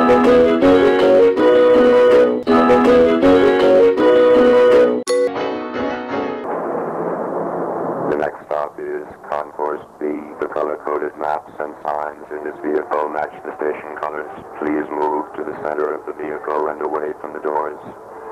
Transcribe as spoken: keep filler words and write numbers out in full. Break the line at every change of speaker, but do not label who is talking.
The next stop is Concourse B. The color-coded maps and signs in this vehicle match the station colors. Please move to the center of the vehicle and away from the doors.